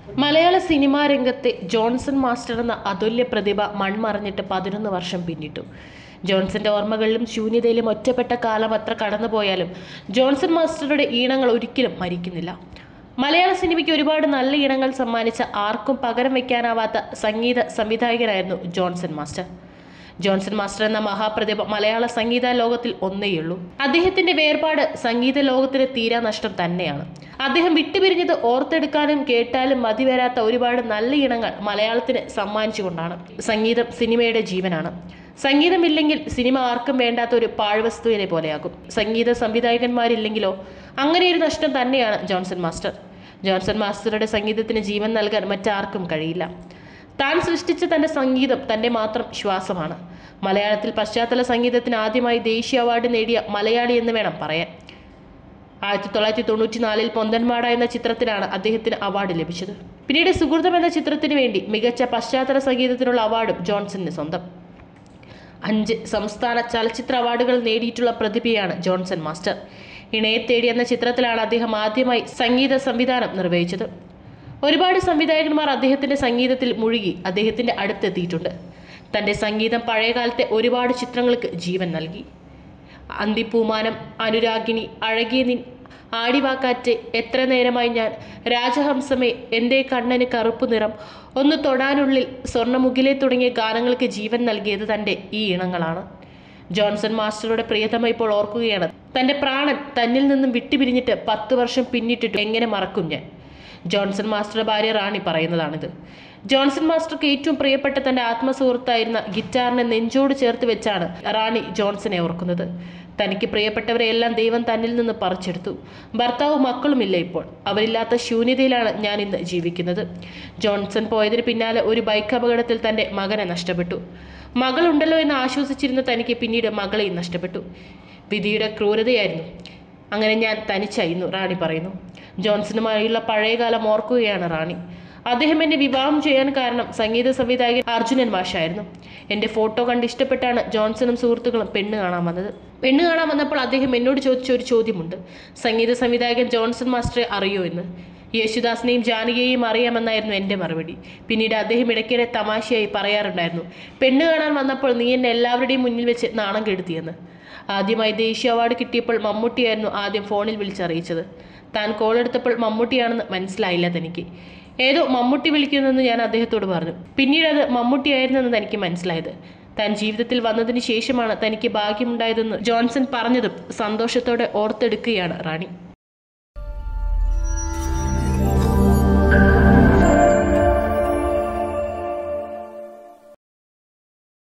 മലയാള cinema രംഗത്തെ Johnson master എന്ന അതുല്യ പ്രതിഭ മൺമറഞ്ഞിട്ട് 11 വർഷം പിന്നിട്ടു. ജോൺസന്റെ ഓർമ്മകളിലും ശൂന്യതയിലും ഒറ്റപ്പെട്ട കാലം അത്ര കടന്നുപോയാലും ജോൺസൺ മാസ്റ്ററുടെ ഈണങ്ങൾ ഒരിക്കലും മരിക്കുന്നില്ല. മലയാള സിനിമയ്ക്ക് ഒരുപാട് നല്ല ഈണങ്ങൾ സമ്മാനിച്ച ആർക്കും പകരം വയ്ക്കാനാവാത്ത സംഗീത സംവിധായകനായിരുന്നു ജോൺസൺ മാസ്റ്റർ. ജോൺസൺ മാസ്റ്റർ എന്ന മഹാപ്രതിഭ മലയാള സംഗീത ലോകത്തിൽ ഒന്നേയുള്ളൂ. അദ്ദേഹത്തിന്റെ വേർപാട് സംഗീത ലോകത്തിന് തീരാ നഷ്ടം തന്നെയാണ്. അദ്ദേഹം വിട്ടുപിരിഞ്ഞത് ഓർത്തെടുക്കാനും കേട്ടാലും മതിവരാത്ത ഒരുപാട് നല്ല ഇനങ്ങൾ മലയാളത്തിന് സമ്മാനിച്ചുകൊണ്ടാണ്. സംഗീതം സിനിമയുടെ ജീവനാണ്. സംഗീതമില്ലെങ്കിൽ സിനിമ ആർക്കും വേണ്ടാത്ത ഒരു പാഴ്വസ്തുവിനെ പോലെയാകും. സംഗീത സംവിധായകന്മാരില്ലെങ്കിലോ അങ്ങനെയൊരു നഷ്ടം തന്നെയാണ് ജോൺസൺ മാസ്റ്റർ. ജോൺസൺ മാസ്റ്ററുടെ സംഗീതത്തിന് ജീവൻ നൽകാൻ മറ്റാർക്കും കഴിയില്ല. താൻ സൃഷ്ടിച്ച തന്റെ സംഗീതം തന്റെ മാത്രം ശ്വാസമാണ്. മലയാളത്തിൽ പശ്ചാത്തല സംഗീതത്തിന് ആദ്യമായി ദേശീയ അവാർഡ് നേടിയ മലയാളി എന്ന് വേണം പറയാൻ. 1994 പൊന്തന്മാട എന്ന ചിത്രത്തിനാണ് അദ്ദേഹത്തിന് അവാർഡ് ലഭിച്ചത്. പിന്നീട് സുഹൃതം എന്ന ചിത്രത്തിന് വേണ്ടി മികച്ച പശ്ചാത്തല സംഗീതത്തിനുള്ള അവാർഡും ജോൺസണിന് സ്വന്തം. 5 സംസ്ഥാന ചലച്ചിത്ര അവാർഡുകൾ നേടിയിട്ടുള്ള പ്രതിഭയാണ് ജോൺസൺ മാസ്റ്റർ. ഇണയെ തേടി എന്ന ചിത്രത്തിലാണ് അദ്ദേഹം ആദ്യമായി സംഗീത സംവിധാനം നിർവഹിച്ചത്. ഒരുപാട് സംവിധായകന്മാർ അദ്ദേഹത്തിന്റെ സംഗീതത്തിൽ മുഴുകി അദ്ദേഹത്തിന്റെ അടുത്തെത്തിയിട്ടുണ്ട്. തന്റെ സംഗീതം പഴയകാലത്തെ ഒരുപാട് ചിത്രങ്ങൾക്ക് ജീവൻ നൽകി. അന്തിപ്പൂമാനം, അനുരാഗിണി, അഴകിയ നിൻ, ആടിവാക്കാറ്റ്, എത്ര നേരമായി ഞാൻ, രാജഹംസമേ, എൻ്റെ കണ്ണന് കറുപ്പു നിറം, ഒന്ന് തൊടാനുള്ളിൽ, സ്വർണ്ണമുകിലെ തുടങ്ങിയ ഗാനങ്ങൾക്ക് ജീവൻ നൽകിയത് തന്റെ ഈ ഇണങ്ങളാണ്. ജോൺസൺ മാസ്റ്ററുടെ പ്രിയതമ ഇപ്പോൾ ഓർക്കുകയാണ്. തന്റെ പ്രാണൻ തന്നിൽ നിന്നും വിട്ടുപിരിഞ്ഞിട്ട് 10 വർഷം പിന്നിട്ടിട്ട് എങ്ങനെ മറക്കും ഞാൻ. ജോൺസൺ മാസ്റ്ററുടെ ഭാര്യ റാണി പറയുന്നതാണിത്. ജോൺസൺ മാസ്റ്റർക്ക് ഏറ്റവും പ്രിയപ്പെട്ട തന്റെ ആത്മസുഹൃത്തായിരുന്ന ഗിറ്റാറിനെ നെഞ്ചോട് ചേർത്ത് വെച്ചാണ് റാണി ജോൺസനെ ഓർക്കുന്നത്. തനിക്ക് പ്രിയപ്പെട്ടവരെ എല്ലാം ദൈവം തന്നിൽ നിന്ന് പറിച്ചെടുത്തു. ഭർത്താവും മക്കളുമില്ല ഇപ്പോൾ. അവരില്ലാത്ത ശൂന്യതയിലാണ് ഞാൻ ഇന്ന് ജീവിക്കുന്നത്. ജോൺസൺ പോയതിന് പിന്നാലെ ഒരു ബൈക്ക് അപകടത്തിൽ തന്റെ മകനെ നഷ്ടപ്പെട്ടു. മകളുണ്ടല്ലോ എന്ന് ആശ്വസിച്ചിരുന്ന തനിക്ക് പിന്നീട് മകളെയും നഷ്ടപ്പെട്ടു. വിധിയുടെ ക്രൂരതയായിരുന്നു. അങ്ങനെ ഞാൻ തനിച്ചായിരുന്നു, റാണി പറയുന്നു. ജോൺസണുമായുള്ള പഴയകാലം ഓർക്കുകയാണ് റാണി. അദ്ദേഹം എന്നെ വിവാഹം ചെയ്യാൻ കാരണം സംഗീത സംവിധായകൻ അർജുനൻ മാഷായിരുന്നു. എൻ്റെ ഫോട്ടോ കണ്ട് ഇഷ്ടപ്പെട്ടാണ് ജോൺസണും സുഹൃത്തുക്കളും പെണ്ണ് കാണാൻ വന്നത്. പെണ്ണ് കാണാൻ വന്നപ്പോൾ അദ്ദേഹം എന്നോട് ചോദിച്ച ഒരു ചോദ്യമുണ്ട്. സംഗീത സംവിധായകൻ ജോൺസൺ മാസ്റ്ററെ അറിയോ എന്ന്. യേശുദാസിനെയും ജാനകിയെയും അറിയാമെന്നായിരുന്നു എൻ്റെ മറുപടി. പിന്നീട് അദ്ദേഹം ഇടയ്ക്കിടെ തമാശയായി പറയാറുണ്ടായിരുന്നു, പെണ്ണ് കാണാൻ വന്നപ്പോൾ നീ എന്നെ എല്ലാവരുടെയും മുന്നിൽ വെച്ച് നാണം കെടുത്തിയെന്ന്. ആദ്യമായി ദേശീയ അവാർഡ് കിട്ടിയപ്പോൾ മമ്മൂട്ടിയായിരുന്നു ആദ്യം ഫോണിൽ വിളിച്ചറിയിച്ചത്. താൻ കോൾ എടുത്തപ്പോൾ മമ്മൂട്ടിയാണെന്ന് മനസ്സിലായില്ല തനിക്ക്. ഏതോ മമ്മൂട്ടി വിളിക്കുന്നെന്ന് ഞാൻ അദ്ദേഹത്തോട് പറഞ്ഞു. പിന്നീട് അത് മമ്മൂട്ടിയായിരുന്നെന്ന് തനിക്ക് മനസ്സിലായത്. താൻ ജീവിതത്തിൽ വന്നതിന് ശേഷമാണ് തനിക്ക് ഭാഗ്യമുണ്ടായതെന്ന് ജോൺസൺ പറഞ്ഞതും സന്തോഷത്തോടെ ഓർത്തെടുക്കുകയാണ് റാണി.